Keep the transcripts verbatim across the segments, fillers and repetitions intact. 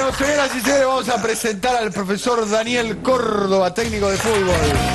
Bueno, señoras y señores, vamos a presentar al profesor Daniel Córdoba, técnico de fútbol.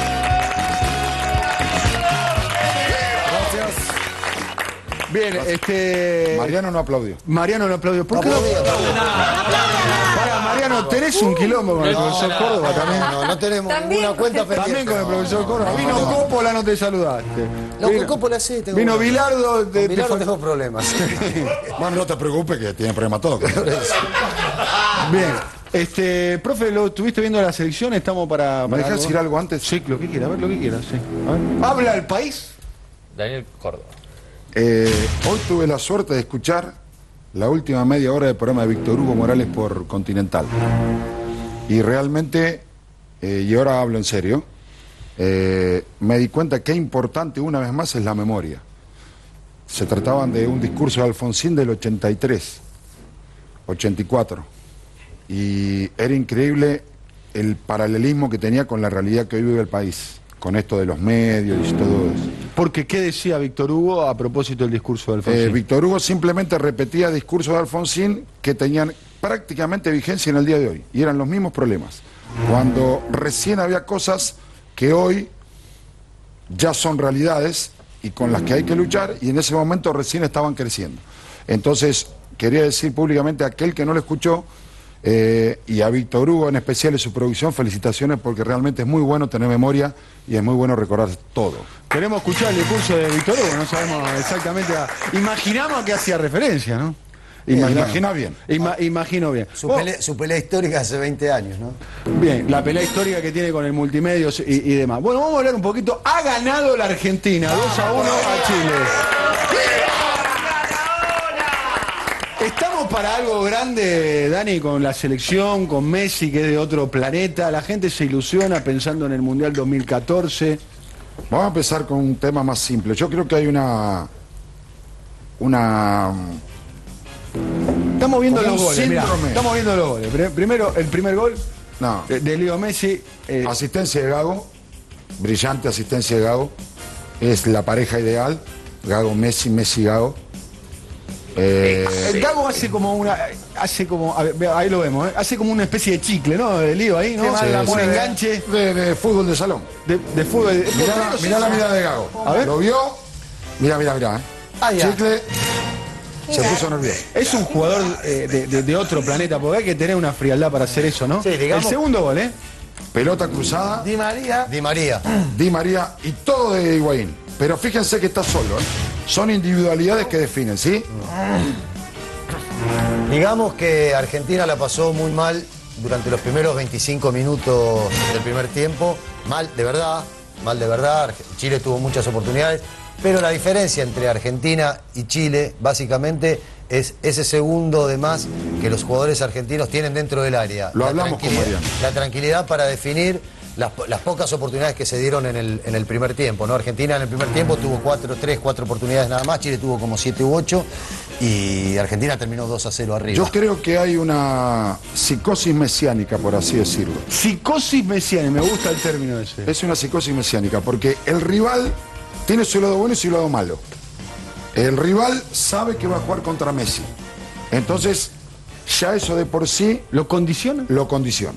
Bien, este... Mariano no aplaudió. Mariano no aplaudió. ¿Por qué no aplaudió? Para, Mariano, tenés un quilombo con el profesor no, Córdoba no, también. No, no, no tenemos ¿También? ninguna cuenta pendiente. También con el profesor Córdoba. No, Vino no, no. Coppola, no te saludaste. No, Vino- con Coppola sí. Tengo Vino problemas. Bilardo. De, Con Bilardo te- tengo problemas. Bueno, no te preocupes que tiene problemas todos. Bien. Este, profe, ¿lo estuviste viendo la selección? Estamos para... ¿Me para dejas decir algo antes? Sí, lo que quiera, a ver lo que quieras, sí. A ver. ¿Habla el país? Daniel Córdoba. Eh, hoy tuve la suerte de escuchar la última media hora del programa de Víctor Hugo Morales por Continental. Y realmente, eh, y ahora hablo en serio, eh, me di cuenta qué importante una vez más es la memoria. Se trataban de un discurso de Alfonsín del ochenta y tres, ochenta y cuatro. Y era increíble el paralelismo que tenía con la realidad que hoy vive el país, con esto de los medios y todo eso. Porque, ¿qué decía Víctor Hugo a propósito del discurso de Alfonsín? Eh, Víctor Hugo simplemente repetía discursos de Alfonsín que tenían prácticamente vigencia en el día de hoy, y eran los mismos problemas. Cuando recién había cosas que hoy ya son realidades y con las que hay que luchar, y en ese momento recién estaban creciendo. Entonces, quería decir públicamente a aquel que no lo escuchó, Eh, y a Víctor Hugo en especial y su producción, felicitaciones, porque realmente es muy bueno tener memoria y es muy bueno recordar todo. Queremos escuchar el discurso de Víctor Hugo, no sabemos exactamente a... Imaginamos a qué hacía referencia, ¿no? Imagina, imagina bien. Ima- imagino bien. Su, Vos- pelea, su pelea histórica hace veinte años, ¿no? Bien, la pelea histórica que tiene con el multimedios y, y demás. Bueno, vamos a hablar un poquito. Ha ganado la Argentina, dos a uno a Chile. Estamos para algo grande, Dani, con la selección, con Messi, que es de otro planeta. La gente se ilusiona pensando en el Mundial dos mil catorce. Vamos a empezar con un tema más simple. Yo creo que hay una... Una... Estamos viendo Como los un goles, mirá. síndrome. Estamos viendo los goles. Pri- Primero, el primer gol No. de, de Leo Messi. eh, Asistencia de Gago, brillante asistencia de Gago. Es la pareja ideal. Gago, Messi, Messi, Gago. Eh, el Gago hace como una... Hace como... a ver, ve- ahí lo vemos, ¿eh? Hace como una especie de chicle, ¿no? De Lío ahí, ¿no? sí, un sí, de- enganche De, de fútbol de salón. de, de fútbol. de- Mirá, la- mirá la mirada de Gago. A ver. ¿Lo vio? Mirá, mirá, mirá. ¿eh? Ah, ya. Chicle. Se puso nervioso. Es un jugador eh, de, de- de otro planeta, porque hay que tener una frialdad para hacer eso, ¿no? Sí, digamos- El segundo gol, ¿eh? Pelota cruzada, Di María. Di María. Di María y todo de Higuaín. Pero fíjense que está solo, ¿eh? Son individualidades que definen, ¿sí? Digamos que Argentina la pasó muy mal durante los primeros veinticinco minutos del primer tiempo. Mal de verdad, mal de verdad. Arge- Chile tuvo muchas oportunidades. Pero la diferencia entre Argentina y Chile, básicamente, es ese segundo de más que los jugadores argentinos tienen dentro del área. Lo La hablamos con tranquilidad- Mariano. La tranquilidad para definir las, po- las pocas oportunidades que se dieron en el, en el primer tiempo, ¿no? Argentina en el primer tiempo tuvo cuatro, tres, cuatro oportunidades nada más, Chile tuvo como siete u ocho y Argentina terminó dos a cero arriba. Yo creo que hay una psicosis mesiánica, por así decirlo. Psicosis mesiánica, me gusta el término ese. Es una psicosis mesiánica, porque el rival tiene su lado bueno y su lado malo. El rival sabe que va a jugar contra Messi. Entonces, ya eso de por sí ¿Lo condiciona? lo condiciona.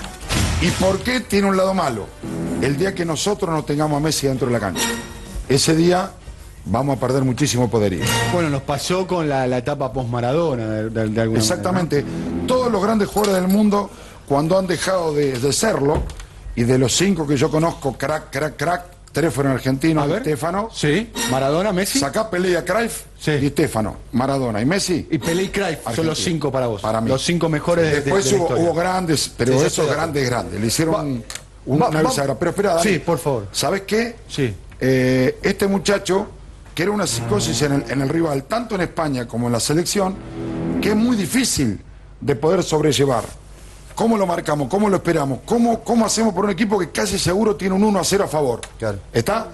¿Y por qué tiene un lado malo? El día que nosotros no tengamos a Messi dentro de la cancha. Ese día vamos a perder muchísimo poderío. Bueno, nos pasó con la, la etapa post-Maradona, de, de- de alguna Exactamente. Todos los grandes jugadores del mundo, cuando han dejado de, de serlo, y de los cinco que yo conozco, crack, crack, crack, tres fueron argentinos, A ver. Stefano, manera, ¿no? Sí, Maradona, Messi sacá Pelé, a Cruyff, Sí. y Stefano, Maradona y Messi. y Pelé y Cruyff. Son Argentina. los cinco para vos. Para mí. Los cinco mejores de, de- Después de la hubo, historia. hubo grandes, pero Sí, sí, esos estoy de grandes, grandes. Le hicieron Va- un- va- una va- bisagra. Pero espera, Dani. Sí, por favor. ¿Sabes qué? Sí. Eh, este muchacho, que era una psicosis en el, en el rival, tanto en España como en la selección, que es muy difícil de poder sobrellevar. ¿Cómo lo marcamos? ¿Cómo lo esperamos? ¿Cómo, cómo hacemos por un equipo que casi seguro tiene un uno a cero a favor? Claro. ¿Está?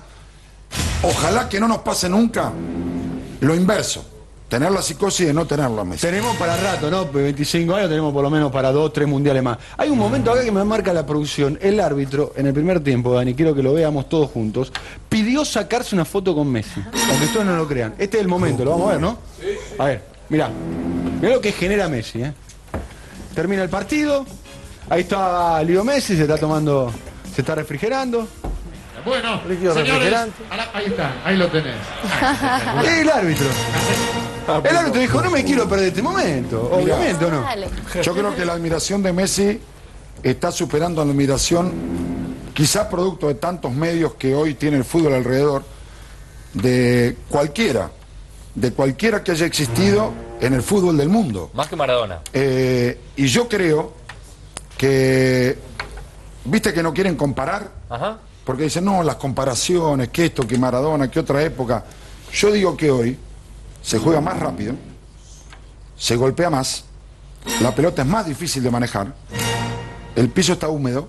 Ojalá que no nos pase nunca lo inverso. Tener la psicosis de no tenerlo a Messi. Tenemos para rato, ¿no? veinticinco años tenemos por lo menos para dos, tres mundiales más. Hay un momento acá que me marca la producción. El árbitro, en el primer tiempo, Dani, quiero que lo veamos todos juntos, pidió sacarse una foto con Messi. Aunque ustedes no lo crean. Este es el momento, lo vamos a ver, ¿no? A ver, mirá. Mirá lo que genera Messi, ¿eh? termina el partido. Ahí está Leo Messi, se está tomando, se está refrigerando. Bueno, Líquido señores, refrigerante. ahora- ahí está, ahí lo tenés. Y el árbitro. El árbitro dijo, no me quiero perder este momento. Mirá. Obviamente, ¿o no? Dale. Yo creo que la admiración de Messi está superando la admiración, quizás producto de tantos medios que hoy tiene el fútbol alrededor, de cualquiera, de cualquiera que haya existido en el fútbol del mundo. Más que Maradona. Eh, y yo creo que, viste que no quieren comparar, Ajá. porque dicen, no, las comparaciones, que esto, que Maradona, que otra época. Yo digo que hoy se juega más rápido, se golpea más, la pelota es más difícil de manejar, el piso está húmedo,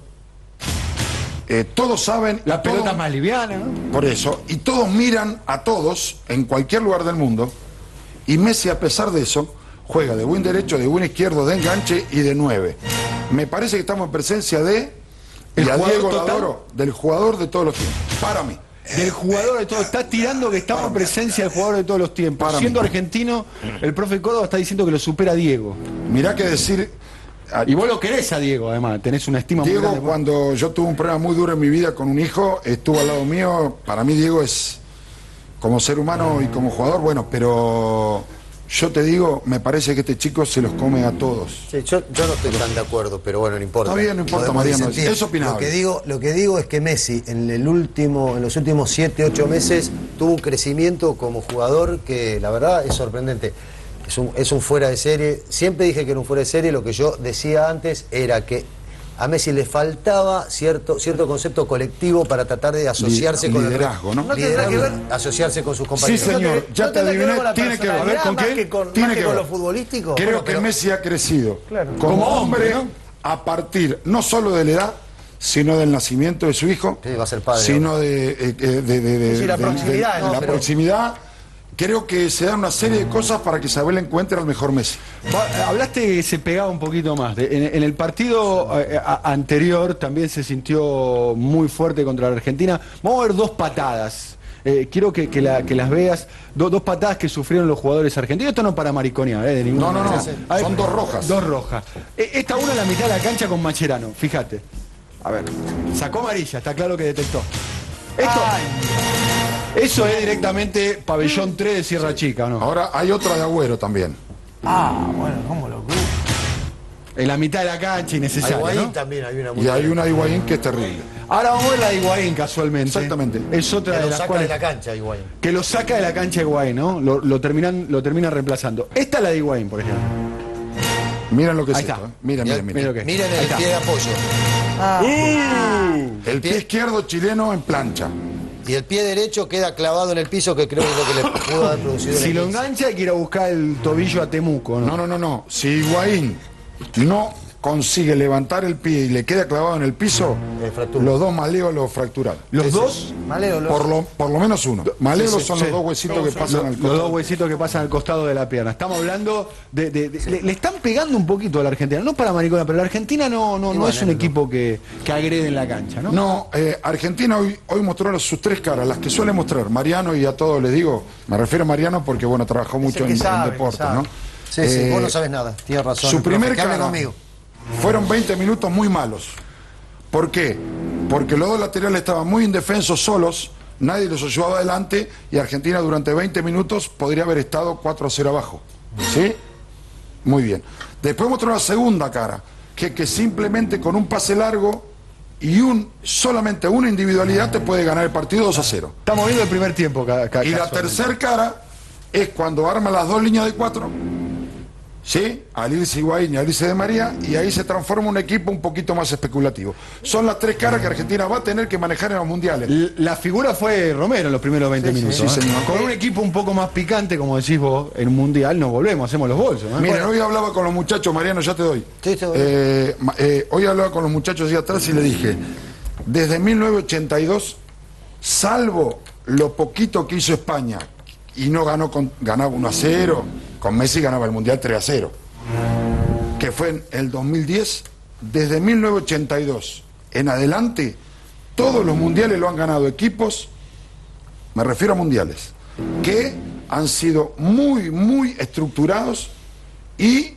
eh, todos saben... La y todos- pelota es más liviana, ¿no? Por eso, y todos miran a todos, en cualquier lugar del mundo, y Messi, a pesar de eso, juega de buen derecho, de buen izquierdo, de enganche y de nueve. Me parece que estamos en presencia de... El y a jugador Diego lo total. adoro, del jugador de todos los tiempos, para mí. Del jugador de todo, está tirando que estamos en presencia del jugador de todos los tiempos. Para Siendo mí. argentino, el profe Córdoba está diciendo que lo supera a Diego. Mirá que decir... a- Y vos lo querés a Diego, además, tenés una estima muy Diego, grande. por- cuando yo tuve un problema muy duro en mi vida con un hijo, estuvo al lado mío. Para mí Diego es, como ser humano y como jugador, bueno, pero yo te digo, me parece que este chico se los come a todos. Sí, yo, yo no estoy tan de acuerdo, pero bueno, no importa. Está bien, no importa, Podemos Mariano, disentir. es opinable. Lo que digo, lo que digo es que Messi en el último, en los últimos siete, ocho meses tuvo un crecimiento como jugador que la verdad es sorprendente. Es un, es un fuera de serie. Siempre dije que era un fuera de serie. Lo que yo decía antes era que a Messi le faltaba cierto, cierto concepto colectivo para tratar de asociarse Li- con liderazgo, el, ¿no? No tendrá que ver- asociarse con sus Sí, compañeros. señor, ya ¿No te tendrá que ver adiviné, con la tiene que ver. A ver, ¿con personalidad qué? más que con- Tiene más que que con ver. lo futbolístico? Creo Bueno, que pero- Messi ha crecido Claro. como, Como hombre, hombre, a partir no solo de la edad, sino del nacimiento de su hijo, Sí, va a ser padre sino de, eh, eh, de, de- de- Sí, la de- proximidad, de- ¿no? la Pero- proximidad. Creo que se dan una serie de cosas para que Isabel encuentre al mejor Messi. Va- Hablaste que se pegaba un poquito más. De- En, en el partido eh, a- anterior también se sintió muy fuerte contra la Argentina. Vamos a ver dos patadas. Eh, quiero que, que la- que las veas. Do- dos patadas que sufrieron los jugadores argentinos. Esto no para mariconear, eh, de ninguna No, no, no. manera. A ver, Son dos rojas. Dos rojas. Eh, esta una en la mitad de la cancha con Macherano. Fíjate. A ver. Sacó amarilla, está claro que detectó. Esto. Eso es directamente pabellón tres de Sierra Chica, ¿o no? Ahora hay otra de Agüero también. Ah, bueno, cómo lo cruzo. En la mitad de la cancha, innecesario, Higuaín ¿no? también hay una muy Y hay buena. una de Higuaín que es terrible. Ahora vamos a ver la de Higuaín casualmente. Exactamente. Es Que otra de lo las saca cuales... de la cancha Higuaín. Que lo saca de la cancha de Higuaín, ¿no? Lo, lo terminan, lo termina reemplazando. Esta es la de Higuaín, por ejemplo. Miren lo que es Ahí esto. está. eh. Miren, miren, Mira miren. lo que es. Miren Ahí el está. pie de apoyo. El pie izquierdo chileno en plancha. Y el pie derecho queda clavado en el piso, que creo que es lo que le pudo haber producido. Si el lo esguince. engancha hay que ir a buscar el tobillo a Temuco, ¿no? No, no, no, no. Si Higuaín no consigue levantar el pie y le queda clavado en el piso, Eh, fractura. los dos maleolos fracturados. Los dos, Maleo, lo- Por lo, por lo menos uno. Maleolos son sí. los dos huesitos que pasan al los dos costado. huesitos que pasan al costado de la pierna. Estamos hablando de... de- de- le, le están pegando un poquito a la Argentina. No para maricona, pero la Argentina no, no, no es un equipo que, que agrede en la cancha, ¿no? No, eh, Argentina hoy, hoy mostró sus tres caras, las que suele mostrar Mariano, y a todos les digo, me refiero a Mariano porque bueno, trabajó mucho el que en, sabe, en que deportes, sabe. ¿no? Sí, sí, Eh, vos no sabes nada. Tienes razón. Su el profe, primer que hable cara conmigo. fueron veinte minutos muy malos. ¿Por qué? Porque los dos laterales estaban muy indefensos solos, nadie los ayudaba adelante y Argentina durante veinte minutos podría haber estado cuatro a cero abajo. ¿Sí? Muy bien. Después mostró la segunda cara, que, que simplemente con un pase largo y un solamente una individualidad te puede ganar el partido dos a cero. Estamos viendo el primer tiempo. ca- ca- Y la casualmente. tercera cara es cuando arma las dos líneas de cuatro, ¿sí? Al irse Higuaín y al irse de María, y ahí se transforma un equipo un poquito más especulativo. Son las tres caras que Argentina va a tener que manejar en los mundiales. L- La figura fue Romero en los primeros veinte Sí, sí, minutos. sí, ¿eh? señor. Con un equipo un poco más picante, como decís vos, en un mundial nos volvemos, hacemos los bolsos. ¿eh? Miren, hoy hablaba con los muchachos, Mariano, ya te doy. Sí, te doy. Eh, ma- eh, hoy hablaba con los muchachos ahí atrás y le dije, desde mil novecientos ochenta y dos, salvo lo poquito que hizo España, y no ganó con, ganaba uno a cero, con Messi ganaba el Mundial tres a cero, que fue en el dos mil diez, desde mil novecientos ochenta y dos en adelante, todos los mundiales lo han ganado equipos, me refiero a mundiales, que han sido muy, muy estructurados y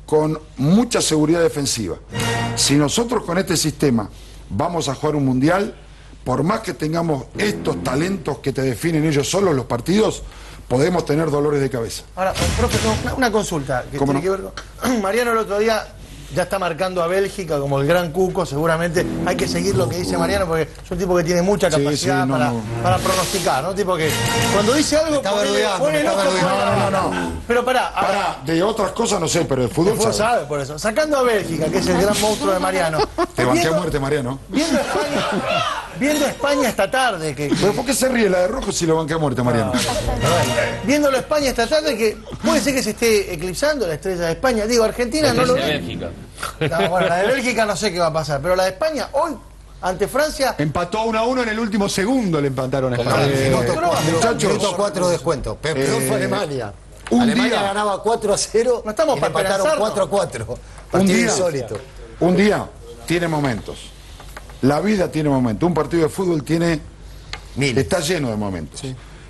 con mucha seguridad defensiva. Si nosotros con este sistema vamos a jugar un mundial, por más que tengamos estos talentos que te definen ellos solos los partidos, podemos tener dolores de cabeza. Ahora, profe, una, una consulta que tiene no? que ver con... Mariano el otro día ya está marcando a Bélgica como el gran cuco, seguramente hay que seguir lo que dice Mariano porque es un tipo que tiene mucha capacidad sí, sí, no, para, no. para pronosticar, ¿no? Tipo que cuando dice algo... Está verdugueando, pone el está ojo verdugueando. fuera. No, no, no. Pero pará, ahora, Para, de otras cosas no sé, pero de fútbol, el fútbol sabe. sabe por eso. Sacando a Bélgica, que es el gran monstruo de Mariano. Te banqué a Viendo- muerte, Mariano. Viendo España, viendo España esta tarde, que, ¿Pero por qué se ríe la de rojo si lo banqué a muerte, Mariano? viéndolo España esta tarde, que puede ser que se esté eclipsando la estrella de España. Digo, Argentina no lo ve. Bélgica. No, bueno, la de Bélgica no sé qué va a pasar, pero la de España hoy, ante Francia, Empató uno a uno en el último segundo, le empataron a España. Eh, minuto pero, cuatro, muchachos, minuto cuatro descuento. Pero peor eh, fue Alemania. un Alemania día- ganaba cuatro a cero No estamos y le para empataron esperanzarnos. cuatro a cuatro. Un Partido día, insólito. un día tiene momentos. La vida tiene momentos. Un partido de fútbol tiene... Mil. Está lleno de momentos.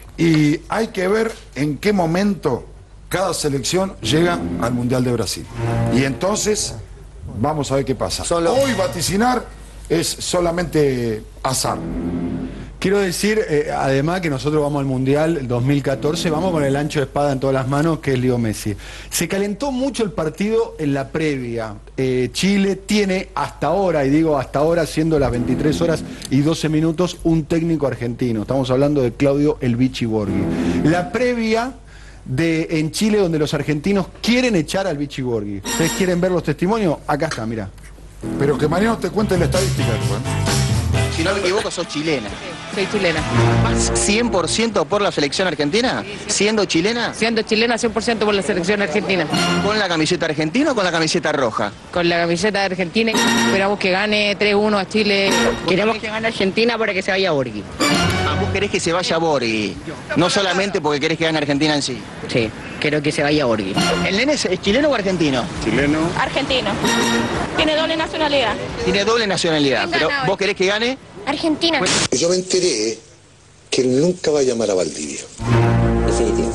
Y hay que ver en qué momento cada selección llega al Mundial de Brasil. Y entonces vamos a ver qué pasa. Solo- Hoy vaticinar es solamente azar. Quiero decir, eh, además, que nosotros vamos al Mundial el dos mil catorce, vamos con el ancho de espada en todas las manos, que es Leo Messi. Se calentó mucho el partido en la previa. Eh, Chile tiene hasta ahora, y digo hasta ahora, siendo las veintitrés horas y doce minutos, un técnico argentino. Estamos hablando de Claudio El Vichy Borghi. La previa de en Chile, donde los argentinos quieren echar al Vichy Borghi. ¿Ustedes quieren ver los testimonios? Acá está, mirá. Pero que Mariano te cuente la estadística después. Si no me equivoco, sos chilena. Soy chilena. ¿Vas cien por ciento por la selección argentina? ¿Siendo chilena? Siendo chilena, cien por ciento por la selección argentina. ¿Con la camiseta argentina o con la camiseta roja? Con la camiseta de Argentina, esperamos que gane tres uno a Chile. Queremos que gane Argentina para que se vaya Borghi. Ah, vos querés que se vaya Borghi, no solamente porque querés que gane Argentina en sí. Sí, quiero que se vaya Borghi. ¿El nene es, es chileno o argentino? Argentino. Tiene doble nacionalidad. Tiene doble nacionalidad, ¿Quién pero gana hoy? ¿vos querés que gane? Argentina. Yo me enteré que él nunca va a llamar a Valdivia. Definitivo.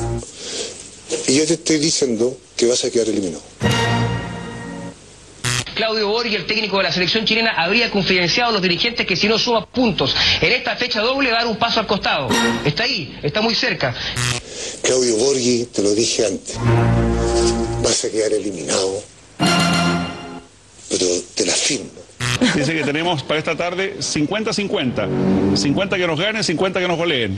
Y yo te estoy diciendo que vas a quedar eliminado. Claudio Borghi, el técnico de la selección chilena, habría confidenciado a los dirigentes que si no suma puntos en esta fecha doble va a dar un paso al costado. Está ahí, está muy cerca. Claudio Borghi, te lo dije antes, vas a quedar eliminado. Pero te la firmo. Dice que tenemos para esta tarde cincuenta cincuenta. cincuenta que nos ganen, cincuenta que nos goleen.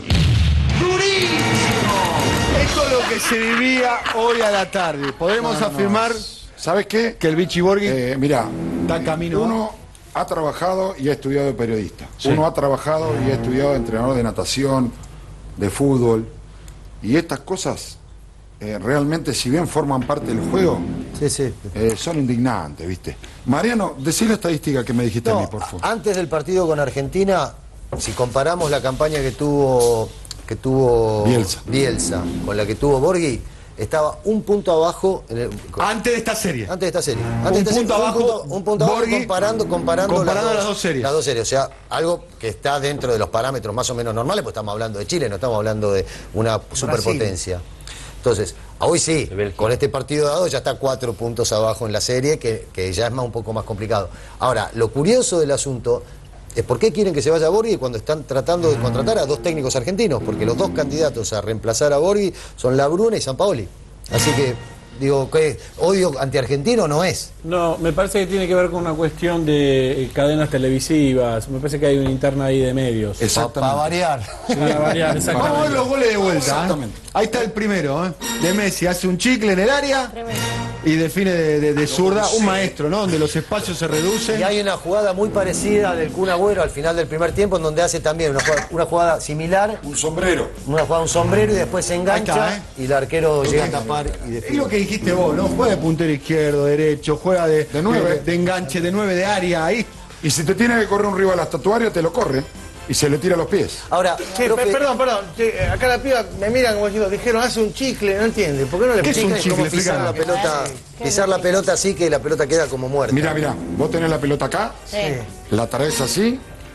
¡Durísimo! Esto es lo que se vivía hoy a la tarde. Podemos No, no, afirmar ¿Sabes qué? que el Vichy Borghi Eh, mirá, está camino. uno ha trabajado y ha estudiado de periodista. Sí. Uno ha trabajado y ha estudiado de entrenador de natación, de fútbol. Y estas cosas eh, realmente, si bien forman parte del juego, Sí, sí. eh, son indignantes, ¿viste? Mariano, decí la estadística que me dijiste a No, mí, por favor. antes del partido con Argentina, si comparamos la campaña que tuvo que tuvo Bielsa. Bielsa con la que tuvo Borghi, estaba un punto abajo en el- Antes de esta serie. antes de esta serie. Antes Un de esta punto serie, abajo, un punto, un punto abajo Borghi, comparando, comparando, comparando las dos series. Las dos series, o sea, algo que está dentro de los parámetros más o menos normales, pues estamos hablando de Chile, no estamos hablando de una superpotencia. Entonces, hoy sí, con este partido dado ya está cuatro puntos abajo en la serie, que, que ya es más, un poco más complicado. Ahora, lo curioso del asunto es por qué quieren que se vaya Borghi cuando están tratando de contratar a dos técnicos argentinos, porque los dos candidatos a reemplazar a Borghi son Labruna y Sampaoli. Así que, digo, ¿qué? ¿Odio antiargentino no es? No, me parece que tiene que ver con una cuestión de eh, cadenas televisivas. Me parece que hay una interna ahí de medios. Para variar. Sí, para variar, Vamos a ver exactamente. los goles de vuelta. ¿eh? Exactamente. Ahí está el primero, ¿eh? De Messi. Hace un chicle en el área y define de, de- de zurda. Un maestro, ¿no? Donde los espacios se reducen. Y hay una jugada muy parecida del Kun Agüero al final del primer tiempo, en donde hace también una jugada, una jugada similar, Un sombrero. una jugada un sombrero y después se engancha Ahí está, ¿eh? y el arquero llega a tapar y Es define. lo que dijiste vos, ¿no? Juega de puntero izquierdo, derecho, juega de, De nueve. de, de enganche, de nueve de área. Ahí. Y si te tiene que correr un rival hasta tu área, te lo corre y se le tira a los pies. Ahora, Che, profe, per- perdón, perdón. Che, acá la piba me miran como diciendo, dijeron, hace un chicle, no entiende. ¿Por qué no le ¿Qué es un explican chicle? cómo pisar la Explícame. pelota? Pisar la pelota así que la pelota queda como muerta. Mirá, mirá, vos tenés la pelota acá, Sí. la traes así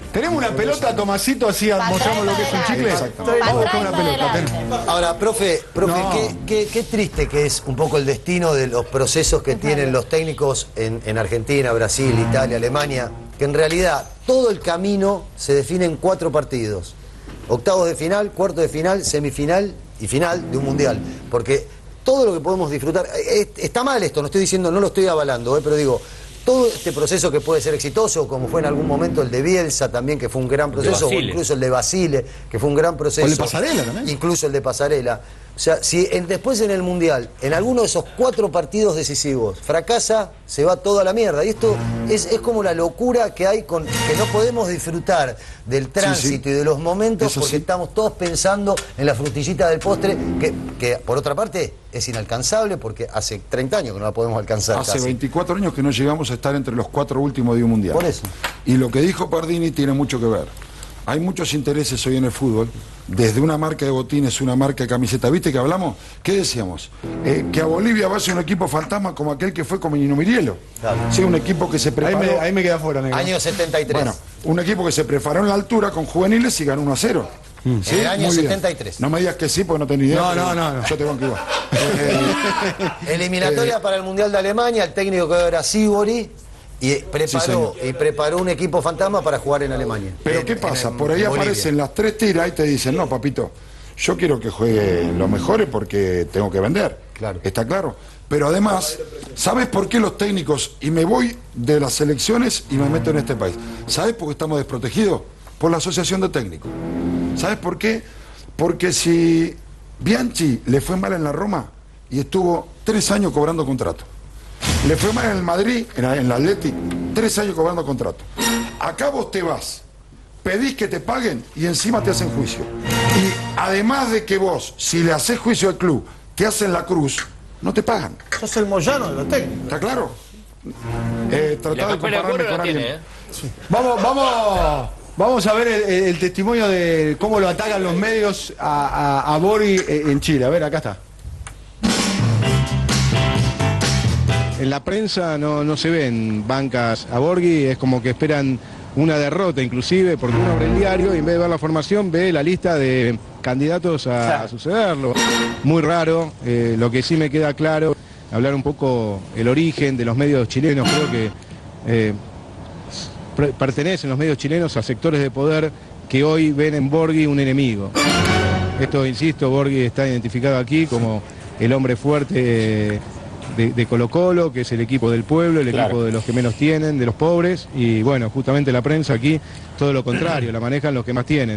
Tenemos una pelota, Tomasito, así mostramos lo que es un chicle. Exactamente. Vamos a buscar una pelota. ten. Ahora, profe, profe No. qué, qué- qué triste que es un poco el destino de los procesos que tienen los técnicos en, en Argentina, Brasil, Italia, Alemania, que en realidad todo el camino se define en cuatro partidos. Octavos de final, cuarto de final, semifinal y final de un mundial. Porque todo lo que podemos disfrutar, eh, está mal esto, no estoy diciendo, no lo estoy avalando, eh, pero digo, todo este proceso que puede ser exitoso, como fue en algún momento el de Bielsa también, que fue un gran proceso, o incluso el de Basile, que fue un gran proceso. O el de Pasarela también. Incluso el de Pasarela. O sea, si en- después en el Mundial, en alguno de esos cuatro partidos decisivos, fracasa, se va toda la mierda. Y esto es, es como la locura que hay con que no podemos disfrutar del tránsito sí. y de los momentos Eso porque sí. estamos todos pensando en la frutillita del postre, que, que por otra parte es inalcanzable porque hace treinta años que no la podemos alcanzar. Hace casi. veinticuatro años que no llegamos a estar entre los cuatro últimos de un mundial. Por eso. Y lo que dijo Pardini tiene mucho que ver. Hay muchos intereses hoy en el fútbol, desde una marca de botines, una marca de camiseta. ¿Viste que hablamos? ¿Qué decíamos? Eh, que a Bolivia va a ser un equipo fantasma como aquel que fue con Minino Mirielo. Claro. Sí, un equipo que se Ahí preparó. me, ahí me queda fuera, negro. Año setenta y tres. Bueno, un equipo que se preparó en la altura con juveniles y ganó uno a cero. ¿Sí? En el año Muy bien. setenta y tres. No me digas que sí, porque no tengo idea. No, pero no, no, no. Yo te banco igual. Eh, Eliminatoria para el Mundial de Alemania, el técnico que era Sibori y preparó, y preparó un equipo fantasma para jugar en Alemania. Pero En- ¿qué en- pasa? en Por ahí Bolivia. aparecen las tres tiras y te dicen, no, papito, yo quiero que juegue los mejores porque tengo que vender. Claro. ¿Está claro? Pero además, ¿sabes por qué los técnicos, y me voy de las elecciones y me meto en este país? ¿Sabes por qué estamos desprotegidos? Por la asociación de técnicos. ¿Sabes por qué? Porque si Bianchi le fue mal en la Roma y estuvo tres años cobrando contrato. Le fue mal en el Madrid, en la- en el Athletic, tres años cobrando contrato. Acá vos te vas, pedís que te paguen y encima te hacen juicio. Y además de que vos, si le haces juicio al club, te hacen la cruz, no te pagan. Sos el Moyano de los técnicos. ¿Está claro? Eh, La tratá de papel de compararme acuerdo con la alguien. tiene, ¿eh? Vamos, vamos, vamos a ver el, el- el testimonio de cómo lo atacan los medios a, a, a Bori en Chile. A ver, acá está. En la prensa no, no se ven bancas a Borghi, es como que esperan una derrota inclusive, porque uno abre el diario y en vez de ver la formación ve la lista de candidatos a, a sucederlo. Muy raro, eh, lo que sí me queda claro, hablar un poco el origen de los medios chilenos, creo que eh, pre- pertenecen los medios chilenos a sectores de poder que hoy ven en Borghi un enemigo. Esto, insisto, Borghi está identificado aquí como el hombre fuerte de, de Colo Colo, que es el equipo del pueblo, el Claro. equipo de los que menos tienen, de los pobres, y bueno, justamente la prensa aquí, todo lo contrario, la manejan los que más tienen.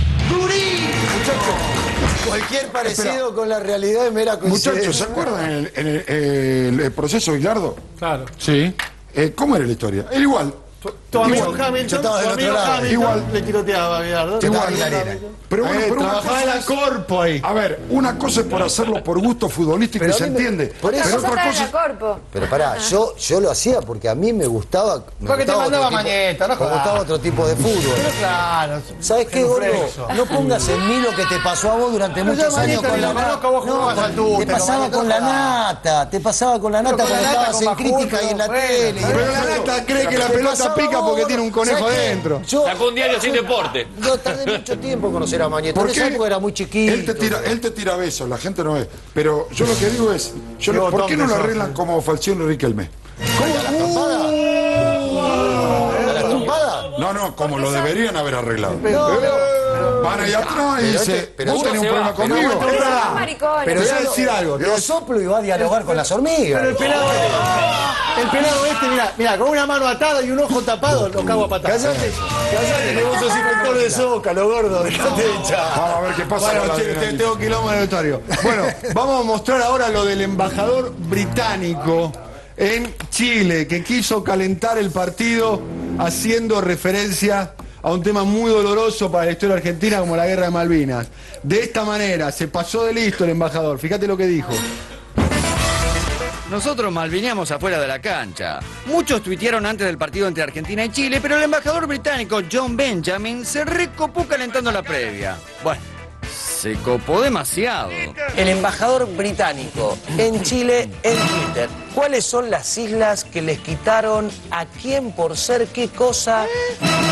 Cualquier parecido con la realidad es mera coincidencia. Muchachos, ¿se acuerdan el, el- el- el proceso Bilardo? Claro. Sí. Eh, ¿Cómo era la historia? Era igual. Tu amigo Igual. Hamilton, Yo estaba tu del otro amigo lado. Hamilton Igual. le tiroteaba a Bilardo. Igual. Pero bueno, Eh, pero una trabajaba en cosa la es- Corpo ahí. A ver, una cosa es por hacerlo por gusto futbolístico Pero y a se mí me- entiende. por eso- Pero Otra otra cosa cosa en la corpo. Pero pará, yo, yo lo hacía porque a mí me gustaba. Me Porque te gustaba mandaba otro tipo- mañeta, no me jodas. gustaba otro tipo de fútbol. Pero claro. ¿Sabes qué, gordo? No pongas en mí lo que te pasó a vos durante Pero muchos yo, años Manito, con ni la lo conozco, vos jugabas al te túter, pasaba Manito, con no la jodas. nata, te pasaba con la nata Pero con cuando la nata, estabas en con crítica Majul, y en la bueno, tele. Pero la nata cree que la Te pelota pasaba pica a vos, porque tiene un conejo ¿sabes qué? adentro. Yo- Sacó un diario sin deporte. Yo tardé mucho tiempo en conocer a Mañeta. ¿Por En esa qué? época era muy chiquito. Él te tira, él te tira besos, la gente no ve. Pero yo lo que digo es, yo Qué lo- ¿por qué no lo botón de arreglan sos. como Falcioni y Riquelme? ¿A la trompada? ¿A la trompada? No, no, como lo deberían haber arreglado. No, no. Van ahí atrás y Pero dice, este- pero vos uno tenés un se problema va, conmigo. pero Son verdad. maricones. Pero Te voy yo a lo- decir algo, te voy a Lo decir- soplo y va a dialogar con las hormigas. Pero el pelado, el pelado este, mira, mira, con una mano atada y un ojo tapado, lo cago a patadas. Cállate, cállate, que vos sos inspector de Zócalo, gordo, dejate de hinchar. Vamos a ver qué pasa. Bueno, con la che, te- adrenalina. tengo quilombo en el vestuario. Bueno, vamos a mostrar ahora lo del embajador británico en Chile, que quiso calentar el partido haciendo referencia a un tema muy doloroso para la historia argentina como la guerra de Malvinas. De esta manera, se pasó de listo el embajador. Fíjate lo que dijo. Nosotros malvineamos afuera de la cancha. Muchos tuitearon antes del partido entre Argentina y Chile, pero el embajador británico John Benjamin se recopó calentando la previa. Bueno, se copó demasiado. El embajador británico en Chile en Twitter. ¿Cuáles son las islas que les quitaron a quién por ser qué cosa?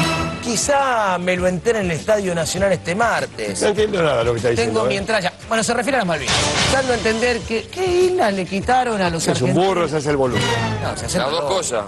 quizá me lo entere en el Estadio Nacional este martes. No entiendo nada de lo que está diciendo. Tengo ¿eh? mi entrada. Bueno, se refiere a las Malvinas. Dando a entender que qué islas le quitaron a los Es un argentinos. burro, se hace el boludo. No, se hace Las dos cosas.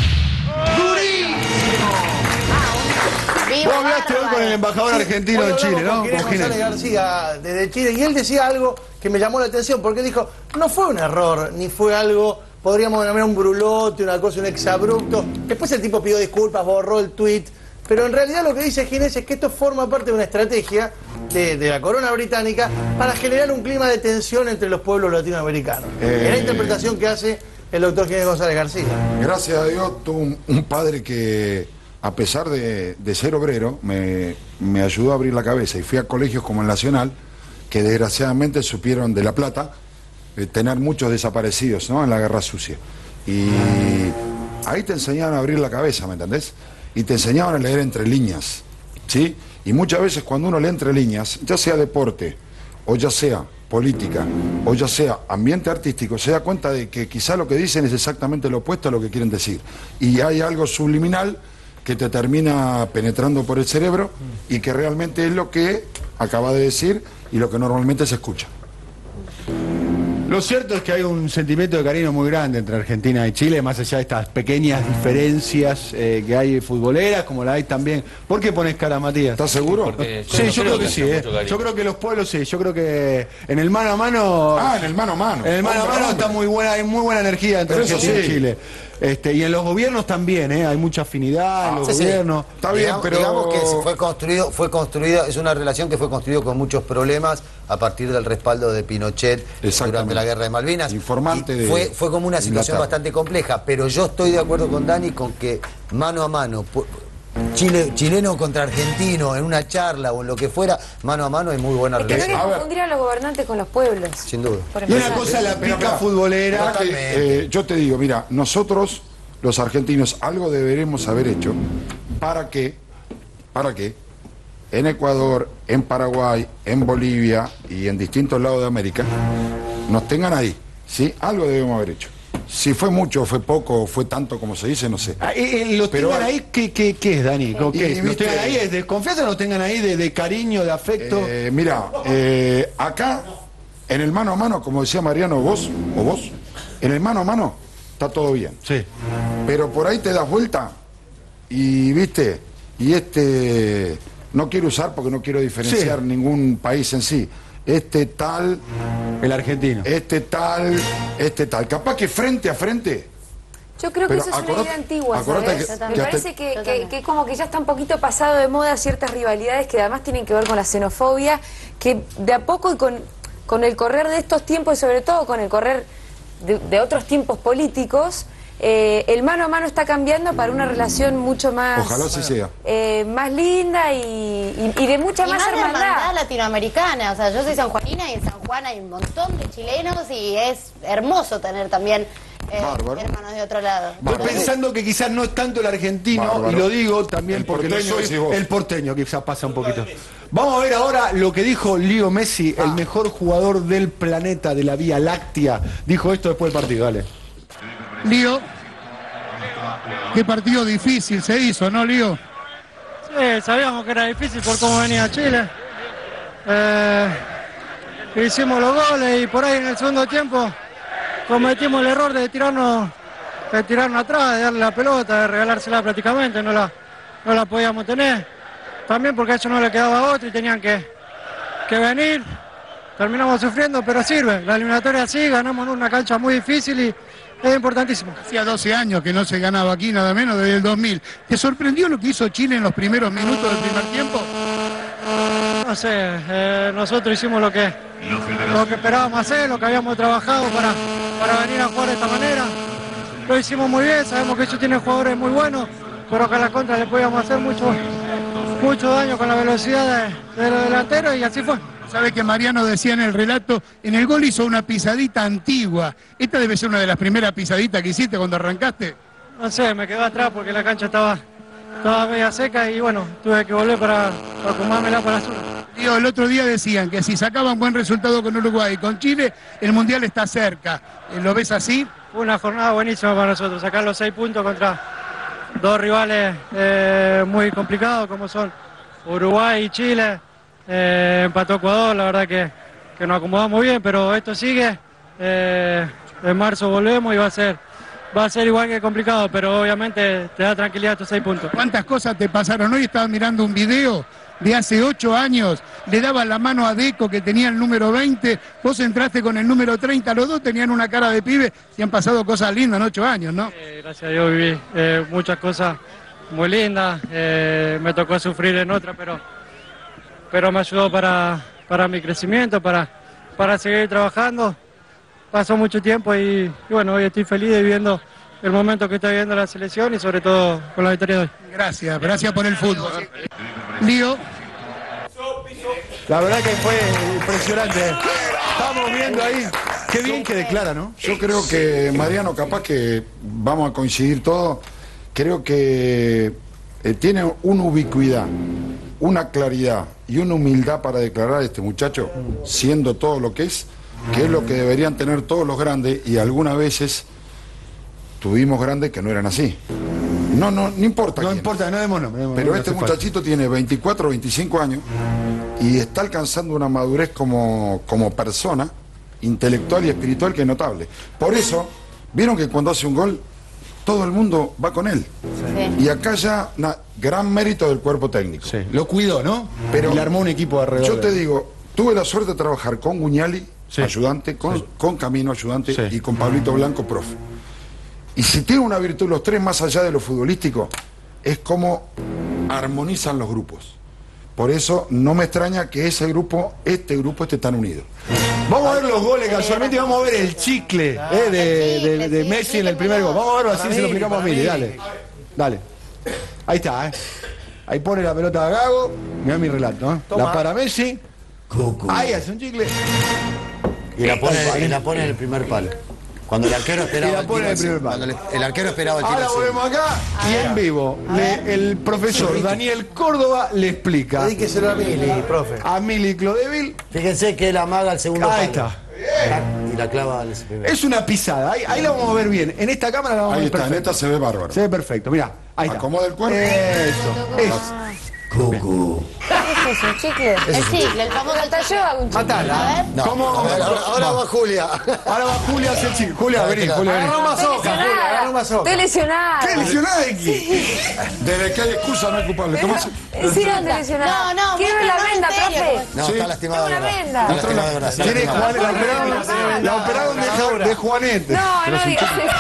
Vos hablaste hoy con el embajador argentino Hoy de Chile, hablamos ¿no? con Guillermo Con Ginés. González García desde Chile, y él decía algo que me llamó la atención, porque dijo, no fue un error, ni fue algo, podríamos denominar un brulote, una cosa, un exabrupto. Después el tipo pidió disculpas, borró el tuit, pero en realidad lo que dice Ginés es que esto forma parte de una estrategia de, de la corona británica para generar un clima de tensión entre los pueblos latinoamericanos. Eh, Es la interpretación que hace el doctor Ginés González García. Gracias a Dios tuve un, un padre que, a pesar de, de ser obrero, me, me ayudó a abrir la cabeza y fui a colegios como el Nacional, que desgraciadamente supieron de La Plata eh, tener muchos desaparecidos, ¿no?, en la Guerra Sucia. Y ahí te enseñaban a abrir la cabeza, ¿me entendés? Y te enseñaban a leer entre líneas, ¿sí? Y muchas veces cuando uno lee entre líneas, ya sea deporte, o ya sea política, o ya sea ambiente artístico, se da cuenta de que quizá lo que dicen es exactamente lo opuesto a lo que quieren decir. Y hay algo subliminal que te termina penetrando por el cerebro y que realmente es lo que acaba de decir y lo que normalmente se escucha. Lo cierto es que hay un sentimiento de cariño muy grande entre Argentina y Chile, más allá de estas pequeñas diferencias eh, que hay futboleras, como la hay también. ¿Por qué pones cara, Matías? ¿Estás seguro? Porque sí, yo creo que sí. Eh. Yo creo que los pueblos sí. Yo creo que en el mano a mano. Ah, en el mano a mano. En el mano a mano está muy buena, hay muy buena energía entre Pero eso Argentina sí. y Chile. Este, y en los gobiernos también, ¿eh? Hay mucha afinidad en los Sí, sí. gobiernos. Está bien, digamos, pero- digamos que se fue construido, fue construida, es una relación que fue construida con muchos problemas a partir del respaldo de Pinochet durante la guerra de Malvinas. Informante Y de fue, fue como una situación Inglaterra. bastante compleja, pero yo estoy de acuerdo con Dani con que mano a mano, pu- Chile, chileno contra argentino, en una charla o en lo que fuera, mano a mano hay muy buena Es que no hay relación. que confundir a los gobernantes con los pueblos. Sin duda. Por Y una empezar. cosa la Mira, pica mira, futbolera. mira que, eh, yo te digo, mira, nosotros, los argentinos, algo deberemos haber hecho para que, para que en Ecuador, en Paraguay, en Bolivia y en distintos lados de América nos tengan ahí, ¿sí? Algo debemos haber hecho. Si fue mucho, o fue poco, o fue tanto como se dice, no sé. Ah, eh, eh, ¿Los Pero tengan hay- ahí? ¿Qué, qué, qué es, Dani? ¿Qué Y, es? ¿Los viste- tengan ahí? ¿Es de confianza o los tengan ahí de, de cariño, de afecto? Eh, mira, eh, acá, en el mano a mano, como decía Mariano, vos, o vos, en el mano a mano está todo bien. Sí. Pero por ahí te das vuelta y, viste, y este, no quiero usar porque no quiero diferenciar Sí. ningún país en sí. Este tal, El argentino. este tal, este tal. Capaz que frente a frente. Yo creo que Pero eso es una acordate- idea antigua, acordate ¿sabes? que- Me que hasta- parece que, que, que como que ya está un poquito pasado de moda ciertas rivalidades que además tienen que ver con la xenofobia, que de a poco y con, con el correr de estos tiempos y sobre todo con el correr de, de otros tiempos políticos, eh, el mano a mano está cambiando para una relación mucho más, Ojalá así sea. eh, más linda y, y- y de mucha Y más, más de hermandad. hermandad latinoamericana. O sea, yo soy sanjuanina y en San Juan hay un montón de chilenos y es hermoso tener también eh, Bárbaro. hermanos de otro lado. Estoy pensando que quizás no es tanto el argentino, Bárbaro. y lo digo también El porque no porteño, soy decís vos. el porteño, quizás pasa un poquito. Vamos a ver ahora lo que dijo Leo Messi, el mejor jugador del planeta, de la Vía Láctea. Dijo esto después del partido, dale. Lío, qué partido difícil se hizo, ¿no, Lío? Sí, sabíamos que era difícil por cómo venía Chile. Eh, hicimos los goles y por ahí en el segundo tiempo cometimos el error de tirarnos, de tirarnos atrás, de darle la pelota, de regalársela prácticamente, no la, no la podíamos tener. También porque a ellos no le quedaba otro y tenían que, que venir. Terminamos sufriendo, pero sirve. La eliminatoria sí, ganamos en una cancha muy difícil y es importantísimo. Hacía doce años que no se ganaba aquí, nada menos, desde el dos mil. ¿Te sorprendió lo que hizo Chile en los primeros minutos del primer tiempo? No sé, eh, nosotros hicimos lo que, lo que esperábamos hacer, lo que habíamos trabajado para, para venir a jugar de esta manera. Lo hicimos muy bien, sabemos que ellos tienen jugadores muy buenos, pero que a la contra le podíamos hacer mucho, mucho daño con la velocidad de, de los delanteros y así fue. Sabe que Mariano decía en el relato, en el gol hizo una pisadita antigua. Esta debe ser una de las primeras pisaditas que hiciste cuando arrancaste. No sé, me quedé atrás porque la cancha estaba, estaba media seca y bueno, tuve que volver para, para acomodármela para la sur. Tío, el otro día decían que si sacaban buen resultado con Uruguay y con Chile, el Mundial está cerca. ¿Lo ves así? Fue una jornada buenísima para nosotros, sacar los seis puntos contra, dos rivales eh, muy complicados como son Uruguay y Chile. Eh, empató Ecuador, la verdad que, que nos acomodamos bien, pero esto sigue. Eh, en marzo volvemos y va a ser va a ser igual que complicado, pero obviamente te da tranquilidad estos seis puntos. ¿Cuántas cosas te pasaron? Hoy estaba mirando un video de hace ocho años, le daban la mano a Deco que tenía el número veinte, vos entraste con el número treinta, los dos tenían una cara de pibe y han pasado cosas lindas en ocho años, ¿no? Eh, gracias a Dios viví eh, muchas cosas muy lindas, eh, me tocó sufrir en otra, pero, pero me ayudó para, para mi crecimiento, para, para seguir trabajando. Pasó mucho tiempo y, y bueno, hoy estoy feliz de viviendo el momento que está viviendo la selección y sobre todo con la victoria de hoy. Gracias, gracias por el fútbol. Lío. La verdad que fue impresionante. Estamos viendo ahí. Qué bien que declara, ¿no? Yo creo que, Mariano, capaz que vamos a coincidir todos, creo que eh, tiene una ubicuidad, una claridad y una humildad para declarar a este muchacho, siendo todo lo que es, que es lo que deberían tener todos los grandes, y algunas veces tuvimos grandes que no eran así. No, no, no importa. No quién. importa, no demos nombre. Pero no este hace muchachito falta. tiene veinticuatro o veinticinco años y está alcanzando una madurez como, como persona, intelectual y espiritual que es notable. Por eso, vieron que cuando hace un gol, todo el mundo va con él. Sí. Y acá ya, na, gran mérito del cuerpo técnico. Sí. Lo cuidó, ¿no? Pero y le armó un equipo alrededor. Yo te de él. digo, tuve la suerte de trabajar con Guñali, Sí. ayudante, con, Sí. con Camino, ayudante, Sí. y con Pablito Blanco, profe. Y si tiene una virtud los tres más allá de lo futbolístico, es cómo armonizan los grupos. Por eso no me extraña que ese grupo, este grupo esté tan unido. Vamos a ver los goles casualmente y vamos a ver el chicle eh, de, de- de Messi en el primer gol. Vamos a verlo así, se lo explicamos a Mili, dale. Dale. Ahí está, ¿eh? Ahí pone la pelota a Gago. Mirá mi relato, ¿eh? La para Messi. Ahí hace un chicle. Y la pone, y la pone en el primer palo. Cuando el arquero esperaba Y la el pone tiro en el así. primer palo. Cuando le- el arquero esperaba el tiro Ahora así. volvemos acá y en vivo le- el profesor Daniel Córdoba le explica Dedíqueselo a Mili, profe. a Mili Clodevil. Fíjense que él amaga el segundo Ahí palo. está. Y la clava al primero. Es una pisada, ahí, ahí la vamos a ver bien. En esta cámara la vamos a Ahí ver está, en perfecto. esta se ve bárbaro. Se ve perfecto, mira, ahí está. Acomoda el cuerpo. Eso, eso. Cucu. ¿Qué es eso? ¿Un chicle? El chicle, el famoso Hasta yo hago un chicle. Matala. A ver. No, ¿Cómo? a ver, ahora, ahora va Julia. Ahora va Julia a hacer chicle. Julia, vení, Julia, vení. Agarró más Estoy hoja, Julia, agarró lesionada. más hoja. Estoy lesionada. ¿Qué lesionada de aquí? Desde que hay excusa no es culpable. Tomás. Sí, estoy lesionada. No, no, Quiero ver la muéstrenos venda, en serio profe. cómo No, Sí. está lastimado de Tengo una verdad. venda. Está lastimado de verdad. está Tiene lastimado. Juan, la operaron, la operaron de, de Juanete. No, no digas eso.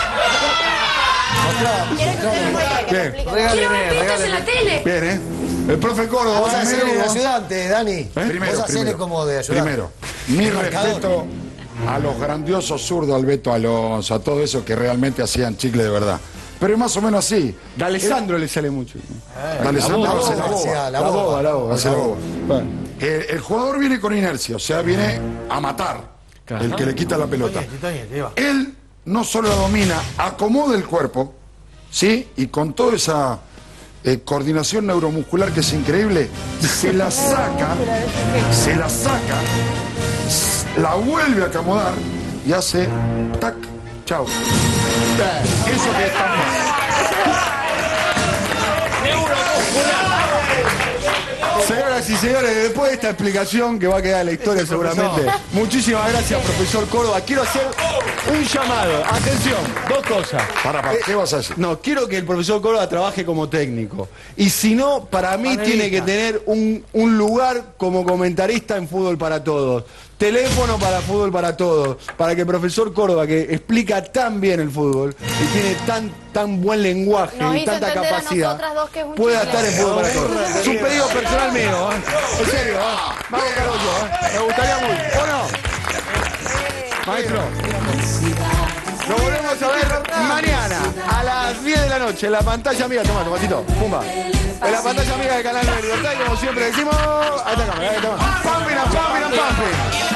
Quiero que usted me muestre, que me Bien. explique. Regáleme, Quiero ver pintas en regáleme. la tele. Bien, ¿eh? El profe Córdoba. Vos hacele de primero, ayudante, Dani. Primero, Vos hacele primero. como de ayudante. Primero, mi Marcador. respeto a los grandiosos zurdos, al Beto Alonso, a todo eso que realmente hacían chicle de verdad. Pero es más o menos así. de Alessandro le sale mucho. De Alessandro La hace boba, la hacía boba. la La boba. boba, la boba. Hace la boba. Bueno. El, el jugador viene con inercia, o sea, viene a matar. El que le quita la pelota. Toñete, Toñete, va. Él no solo la domina, acomoda el cuerpo, ¿sí? Y con toda esa eh, coordinación neuromuscular que es increíble, se la saca, se la saca, s- la vuelve a acomodar y hace tac, chau. Eso que está mal. Señoras y señores, después de esta explicación que va a quedar en la historia seguramente, muchísimas gracias, profesor Córdoba. Quiero hacer un llamado. Atención, dos cosas. Para, para, ¿qué vas a hacer? No, quiero que el profesor Córdoba trabaje como técnico. Y si no, para mí Panelista. tiene que tener un, un lugar como comentarista en Fútbol para Todos. Teléfono para Fútbol para Todos. Para que el profesor Córdoba, que explica tan bien el fútbol y tiene tan, tan buen lenguaje Nos y hizo tanta entender a capacidad, nosotras dos que es un pueda chicle. estar en Fútbol para Todos. Es un pedido personal mío, ¿eh? En serio, ¿eh? Vamos, Carollo, ¿eh? Me gustaría mucho. ¿O no? Maestro. Nos volvemos a ver mañana a las diez de la noche en la pantalla amiga. Toma, tomatito. Pumba. En la pantalla amiga del canal de Libertad y como siempre decimos. Ahí está cámara, ahí está. Pumping and pumping and pumping.